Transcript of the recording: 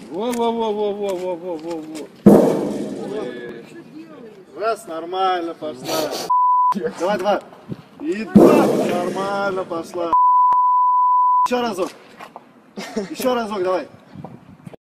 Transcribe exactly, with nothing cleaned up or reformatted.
Во-во-во-во-во-во-во-во. Раз, нормально пошла. Давай, два. И два. Нормально пошла. Еще разок. Еще разок, давай.